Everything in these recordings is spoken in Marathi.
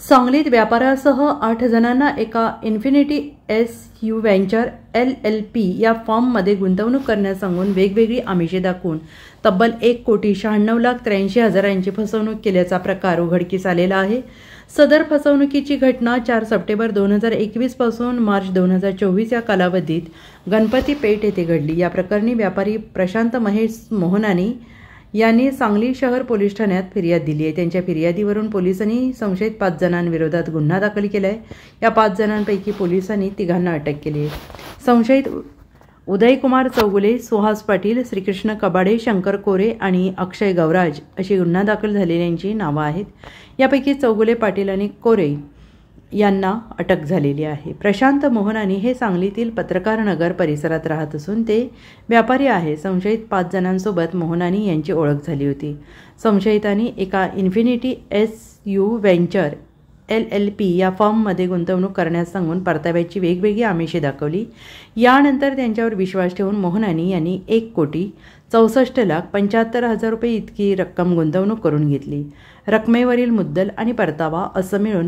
सांगलीत व्यापाऱ्यासह 8 जणांना एका इन्फिनिटी SU व्हेंचर LLP या फॉर्ममध्ये गुंतवणूक करण्यास सांगून वेगवेगळी आमिषे दाखवून तब्बल 1,96,83,000 यांची फसवणूक केल्याचा प्रकार उघडकीस आलेला आहे। सदर फसवणुकीची घटना 4 सप्टेंबर 2021 पासून मार्च 2024 या कालावधीत गणपती पेठ येथे घडली। या प्रकरणी व्यापारी प्रशांत महेश मोहनानी यांनी सांगली शहर पोलीस ठाण्यात फिर्याद दिली आहे। त्यांच्या फिर्यादीवरून पोलिसांनी संशयित 5 जणांविरोधात गुन्हा दाखल केला आहे। या 5 जणांपैकी पोलिसांनी 3 अटक केली आहे। संशयित उदयकुमार चौगुले, सुहास पाटील, श्रीकृष्ण कबाडे, शंकर कोरे आणि अक्षय गौराज अशी गुन्हा दाखल झालेल्यांची नावे आहेत। यापैकी चौगुले, पाटील आणि कोरे यांना अटक झालेली आहे। प्रशांत मोहनानी हे सांगलीतील पत्रकार नगर परिसरात राहत असून ते व्यापारी आहे। संशयित 5 जणांसोबत मोहनानी यांची ओळख झाली होती। संशयितांनी एका इन्फिनिटी SU व्हेंचर LLP या फॉर्ममध्ये गुंतवणूक करण्यास सांगून परताव्याची वेगवेगळी आमिषे दाखवली। यानंतर त्यांच्यावर विश्वास ठेवून मोहनानी यांनी 1,64,75,000 रुपये इतकी रक्कम गुंतवणूक करून घेतली। रकमेवरील मुद्दल आणि परतावा असं मिळून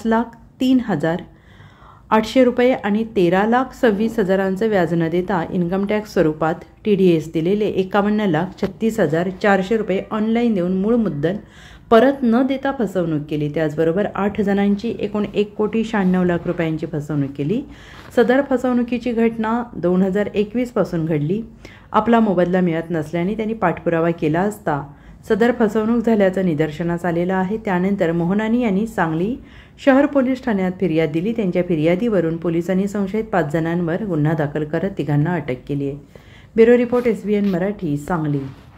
50,03,800 रुपये आणि 13,26,000 व्याज न देता इन्कम टॅक्स स्वरूपात TDS दिलेले 51,36,400 रुपये ऑनलाईन देऊन मूळ मुद्दल परत न देता फसवणूक केली। त्याचबरोबर 8 जणांची एकूण 1,96,00,000 रुपयांची फसवणूक केली। सदर फसवणुकीची घटना 2021 पासून घडली। आपला मोबदला मिळत नसल्याने त्यांनी पाठपुरावा केला असता सदर फसवणूक झाल्याचं निदर्शनास आलेलं आहे। त्यानंतर मोहनानी यांनी सांगली शहर पोलीस ठाण्यात फिर्याद दिली। त्यांच्या फिर्यादीवरून पोलिसांनी संशयित 5 जणांवर गुन्हा दाखल करत 3 अटक केली आहे। Bureau report SBN Marathi, Sangli.